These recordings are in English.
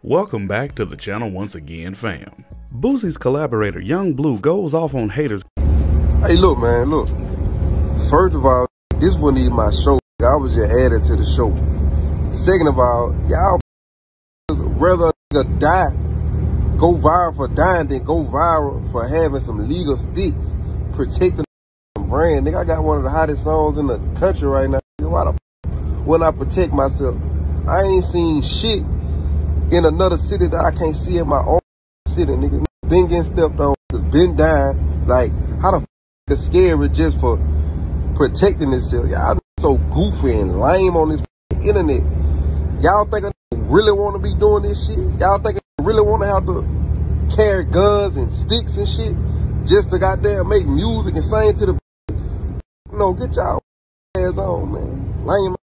Welcome back to the channel once again, fam. Boosie's collaborator Young Blue goes off on haters. Hey, look, man, look. First of all, this wasn't even my show. I was just added to the show. Second of all, y'all rather die, go viral for dying than go viral for having some legal sticks, protecting the brand. Nigga, I got one of the hottest songs in the country right now. Why the when I protect myself? I ain't seen shit in another city that I can't see in my own city, nigga. Been getting stepped on, been dying. Like, how the f is scary just for protecting itself? Y'all so goofy and lame on this internet. Y'all think I really want to be doing this shit? Y'all think I really want to have to carry guns and sticks and shit just to goddamn make music and sing to the no, get y'all ass on, man. Lame.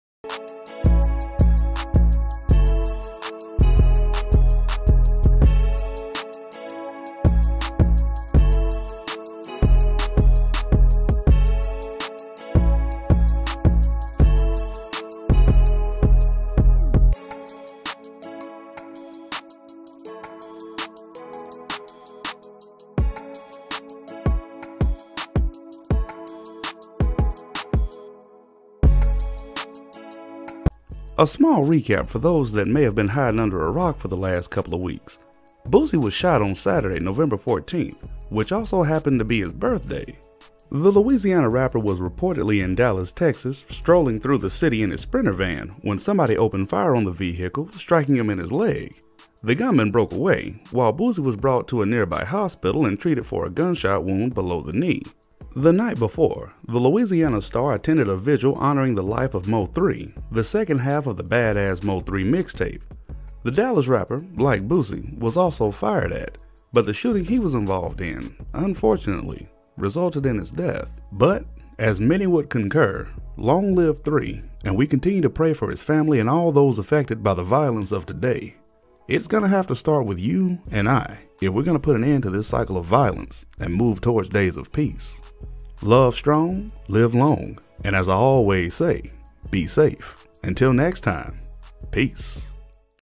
A small recap for those that may have been hiding under a rock for the last couple of weeks. Boosie was shot on Saturday, November 14th, which also happened to be his birthday. The Louisiana rapper was reportedly in Dallas, Texas, strolling through the city in his Sprinter van when somebody opened fire on the vehicle, striking him in his leg. The gunman broke away, while Boosie was brought to a nearby hospital and treated for a gunshot wound below the knee. The night before, the Louisiana star attended a vigil honoring the life of Mo3, the second half of the Badass Mo3 mixtape. The Dallas rapper, like Boosie, was also fired at, but the shooting he was involved in, unfortunately, resulted in his death. But, as many would concur, long live 3, and we continue to pray for his family and all those affected by the violence of today. It's gonna have to start with you and I if we're gonna put an end to this cycle of violence and move towards days of peace. Love strong, live long, and as I always say, be safe. Until next time, peace.